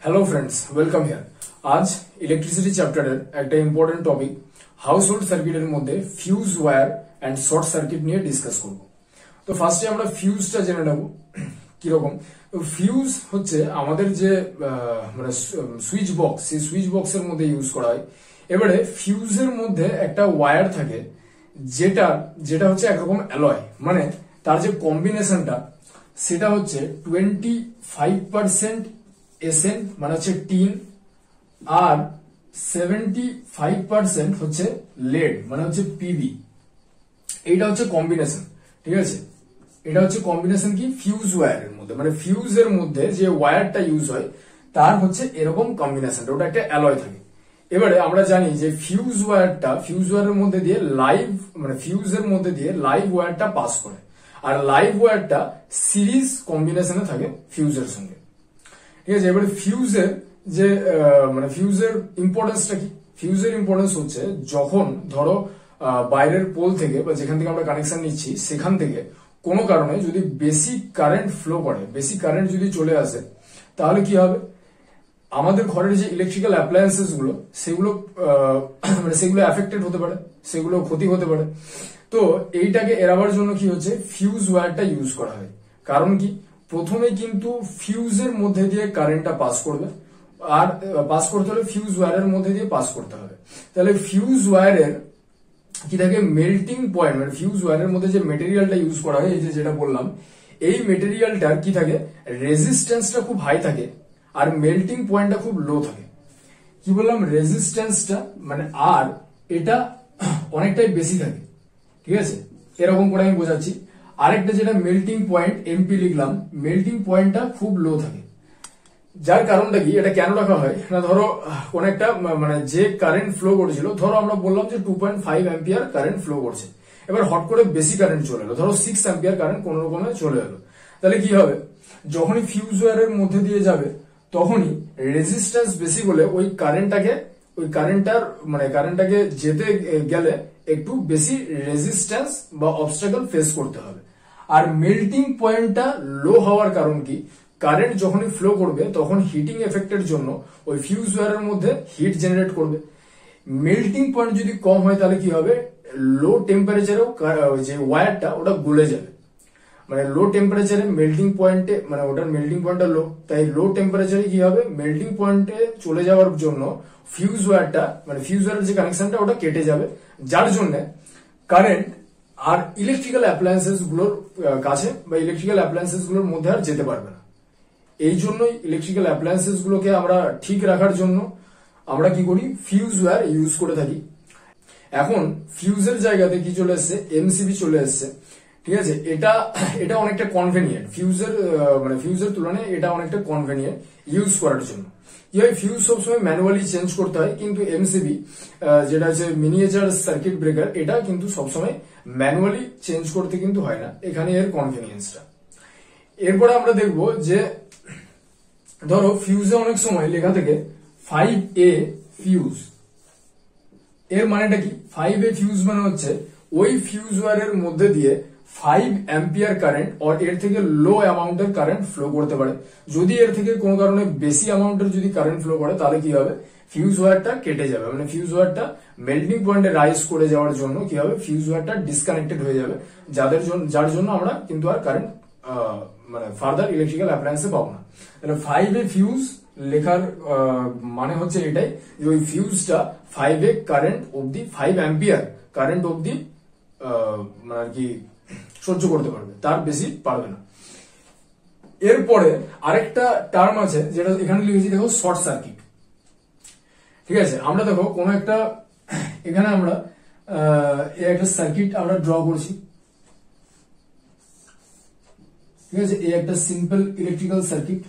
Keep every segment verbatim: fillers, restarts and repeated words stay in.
Hello friends welcome here. आज electricity चैप्टारेर একটা ইম্পর্টেন্ট টপিক হাউসহোল্ড সার্কিটের মধ্যে fuse wire and short circuit নিয়ে ডিসকাস করব। তো ফার্স্টে আমরা ফিউজটা জেনে নেব কি রকম। তো ফিউজ হচ্ছে আমাদের যে মানে সুইচ বক্স, সেই সুইচ বক্সের মধ্যে ইউজ করা হয়। এবারে ফিউজের মধ্যে একটা ওয়্যার থাকে যেটা যেটা হচ্ছে একরকম অ্যালয়, মানে তার যে কম্বিনেশনটা সেটা হচ্ছে টোয়েন্টি ফাইভ পার্সেন্ট এসএন মানে হচ্ছে টিন আর সেভেন্টি ফাইভ পার্সেন্ট হচ্ছে লেড মানে হচ্ছে পিবি। এইটা হচ্ছে কম্বিনেশন, ঠিক আছে। এটা হচ্ছে কম্বিনেশন কি ফিউজ ওয়্যারের মধ্যে, মানে ফিউজের মধ্যে যে ওয়্যারটা ইউজ হয় তার হচ্ছে এরকম কম্বিনেশন, ওটা একটা অ্যালয় থাকে। এবারে আমরা জানি যে ফিউজ ওয়্যারটা ফিউজ ওয়্যারের মধ্যে দিয়ে লাইভ মানে ফিউজের মধ্যে দিয়ে লাইভ ওয়্যারটা পাস করে, আর লাইভ ওয়্যারটা সিরিজ কম্বিনেশনে থাকে ফিউজের সঙ্গে, ঠিক আছে। এবারে ফিউজের যে মানে ফিউজের ইম্পর্টেন্সটা কি? ফিউজের ইম্পর্টেন্স হচ্ছে যখন ধরো বাইরের পোল থেকে বা যেখান থেকে আমরা কানেকশন নিচ্ছি সেখান থেকে কোনো কারণে যদি বেশি কারেন্ট ফ্লো করে, বেশি কারেন্ট যদি চলে আসে, তাহলে কি হবে? আমাদের ঘরের যে ইলেকট্রিক্যাল অ্যাপ্লায়েন্সেস গুলো সেগুলো মানে সেগুলো অ্যাফেক্টেড হতে পারে, সেগুলো ক্ষতি হতে পারে। তো এইটাকে এড়াবার জন্য কি হচ্ছে ফিউজ ওয়্যারটা ইউজ করা হয়। কারণ কি, প্রথমে কিন্তু ফিউজের মধ্যে দিয়ে কারেন্টটা পাস করবে, আর পাস করতে হলে ফিউজ ওয়্যারের মধ্যে দিয়ে পাস করতে হবে। তাহলে ফিউজ ওয়্যারের কি থাকে মেল্টিং পয়েন্ট, মানে ফিউজ ওয়্যারের মধ্যে যে মেটেরিয়ালটা ইউজ করা হয়, এই যে যেটা বললাম, এই মেটেরিয়ালটার কি থাকে রেজিস্ট্যান্সটা খুব হাই থাকে আর মেল্টিং পয়েন্টটা খুব লো থাকে। কি বললাম? রেজিস্ট্যান্সটা মানে আর এটা অনেকটাই বেশি থাকে, ঠিক আছে। এরকম করে আমি বোঝাচ্ছি। আরেকটা যেটা মেল্টিং পয়েন্ট এমপি লিখলাম, মেল্টিং পয়েন্টটা খুব লো থাকে। যার কারণটা কি, এটা কেন রাখা হয় না, ধরো কোন একটা মানে যে কারেন্ট ফ্লো করেছিল, ধরো আমরা বললাম যে two point five ampere current flow করছে, এবার হট করে বেশি কারেন্ট চলে এলো, ধরো সিক্স অ্যাম্পিয়ার কারেন্ট কোন রকমে চলে এলো, তাহলে কি হবে? যখনই ফিউজ ওয়্যারের মধ্যে দিয়ে যাবে তখনই রেজিস্ট্যান্স বেশি বলে ওই কারেন্টটাকে ওই কারেন্টটার মানে কারেন্টটাকে যেতে গেলে একটু বেশি রেজিস্ট্যান্স বা অবস্ট্রাগল ফেস করতে হবে। আর মেল্টিং পয়েন্টটা লো হওয়ার কারণ কি, কারেন্ট যখনই ফ্লো করবে তখন হিটিং এফেক্টের জন্য ওই ফিউজ ওয়্যারের মধ্যে হিট জেনারেট করবে। মেল্টিং পয়েন্ট যদি কম হয় তাহলে কি হবে, লো টেম্পারেচারেও যে ওয়্যারটা ওটা গলে যাবে। মানে লো টেম্পারেচারে মেল্টিং পয়েন্টে মানে ওটার মেল্টিং পয়েন্টটা লো, তাই লো টেম্পারেচারে কি হবে, মেল্টিং পয়েন্টে চলে যাওয়ার জন্য ফিউজ ওয়্যারটা মানে ফিউজ ওয়্যারের যে কানেকশনটা ওটা কেটে যাবে, যার জন্য কারেন্ট আর ইলেকট্রিক্যাল অ্যাপ্লায়েন্সেস গুলোর কাছে বা ইলেকট্রিক্যাল অ্যাপ্লায়েন্সেস গুলোর মধ্যে আর যেতে পারবে না। এই জন্যই ইলেকট্রিক্যাল অ্যাপ্লায়েন্সেস গুলোকে আমরা ঠিক রাখার জন্য আমরা কি করি, ফিউজ ওয়্যার ইউজ করে থাকি। এখন ফিউজের জায়গাতে কি চলে এসছে, এমসিবি চলে এসছে, ঠিক আছে। এটা এটা অনেকটা কনভেনিয়েন্ট, ফিউজের মানে ফিউজের তুলনায় এটা অনেকটা কনভেনিয়েন্ট ইউজ করার জন্য। কি হয়, ফিউজ সবসময় ম্যানুয়ালি চেঞ্জ করতে হয়, কিন্তু এমসিবি যেটা হচ্ছে মিনিয়েচার সার্কিট ব্রেকার, এটা কিন্তু সবসময় ম্যানুয়ালি চেঞ্জ করতে কিন্তু হয় না, এখানে এর কনভেনিয়েন্সটা। এরপরে আমরা দেখবো যে ধরো ফিউজে অনেক সময় লেখা থেকে ফাইভ এ ফিউজ, এর মানেটা কি? ফাইভ এ ফিউজ মানে হচ্ছে ওই ফিউজ ওয়্যারের মধ্যে দিয়ে ফাইভ অ্যাম্পিয়ার কারেন্ট আর এর থেকে লো অ্যামাউন্টের কারেন্ট ফ্লো করতে পারে। যদি এর থেকে কোনো কারণে বেশি অ্যামাউন্টের যদি কারেন্ট ফ্লো করে তাহলে কি হবে, ফিউজ ওয়্যারটা কেটে যাবে, মানে ফিউজ ওয়্যারটা মেল্টিং পয়েন্টে রাইজ করে যাওয়ার জন্য কি হবে, ফিউজ ওয়্যারটা ডিসকানেক্টেড হয়ে যাবে, যাদের জন্য যার জন্য আমরা কিন্তু আর কারেন্ট মানে ফার্দার ইলেকট্রিক্যাল অ্যাপ্লায়েন্সে পাবো না। তাহলে ফাইভ এ ফিউজ লেখার মানে হচ্ছে এটাই যে ওই ফিউজটা ফাইভ এ কারেন্ট অব্দি ফাইভ অ্যাম্পিয়ার কারেন্ট অব্দি মানে আর কি সহ্য করতে পারবে, তার বেশি পারবে না। এরপরে আরেকটা টার্ম আছে যেটা এখানে লিখেছি, দেখো শর্ট সার্কিট, ঠিক আছে। আমরা দেখো কোন একটা এখানে আমরা একটা সার্কিট আমরা ড্র করছি, ঠিক আছে। এই একটা সিম্পল ইলেকট্রিক্যাল সার্কিট,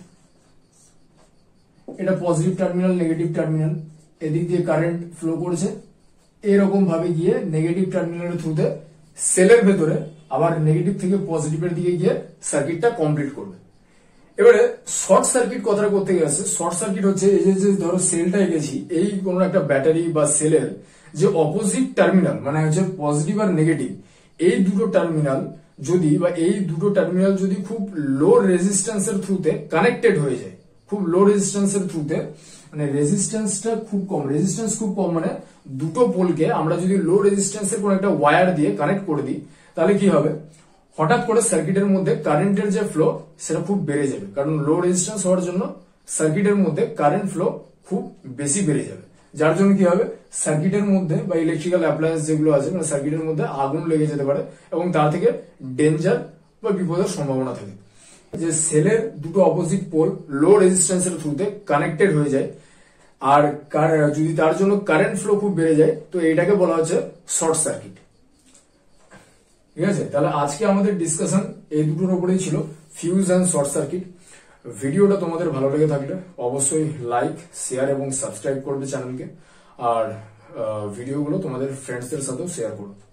এটা পজিটিভ টার্মিনাল নেগেটিভ টার্মিনাল, এদিক দিয়ে কারেন্ট ফ্লো করছে, এরকম ভাবে গিয়ে নেগেটিভ টার্মিনালের থ্রুতে সেলের ভেতরে আবার নেগেটিভ থেকে পজিটিভের দিকে গিয়ে সার্কিটটা কমপ্লিট করবে। এবারে শর্ট সার্কিট কথাটা করতে গেছে, শর্ট সার্কিট হচ্ছে এই যে ধরো সেলটা এঁকেছি, এই কোন একটা ব্যাটারি বা সেলের যে অপোজিট টার্মিনাল মানে হচ্ছে পজিটিভ আর নেগেটিভ, এই দুটো টার্মিনাল যদি বা এই দুটো টার্মিনাল যদি খুব লো রেজিস্ট্যান্সের থ্রুতে কানেক্টেড হয়ে যায়, খুব লো রেজিস্ট্যান্সের থ্রুতে, মানে রেজিস্ট্যান্সটা খুব কম, রেজিস্ট্যান্স খুব কম মানে দুটো পোলকে আমরা যদি লো রেজিস্ট্যান্সের কোন একটা ওয়্যার দিয়ে কানেক্ট করে দিই তাহলে কি হবে, হঠাৎ করে সার্কিটের মধ্যে কারেন্টের যে ফ্লো সেটা খুব বেড়ে যাবে, কারণ লো রেজিস্ট্যান্স হওয়ার জন্য সার্কিটের মধ্যে কারেন্ট ফ্লো খুব বেশি বেড়ে যাবে, যার জন্য কি হবে, সার্কিটের মধ্যে বা ইলেকট্রিক্যাল অ্যাপ্লায়েন্স যেগুলো আছে মানে সার্কিটের মধ্যে আগুন লেগে যেতে পারে এবং তার থেকে ডেঞ্জার বা বিপদের সম্ভাবনা থাকে। যে সেলের দুটো অপোজিট পোল লো রেজিস্ট্যান্সের থ্রুতে কানেক্টেড হয়ে যায় আর যদি তার জন্য কারেন্ট ফ্লো খুব বেড়ে যায় তো এটাকে বলা হচ্ছে শর্ট সার্কিট। ঠিক আছে, তাহলে আজকে আমাদের ডিসকাশন এই দুটোর উপরেই ছিল, ফিউজ এন্ড শর্ট সার্কিট। ভিডিওটা তোমাদের ভালো লেগে থাকলে অবশ্যই লাইক, শেয়ার এবং সাবস্ক্রাইব করবে চ্যানেলকে, আর ভিডিওগুলো তোমাদের ফ্রেন্ডসদের সাথেও শেয়ার করো।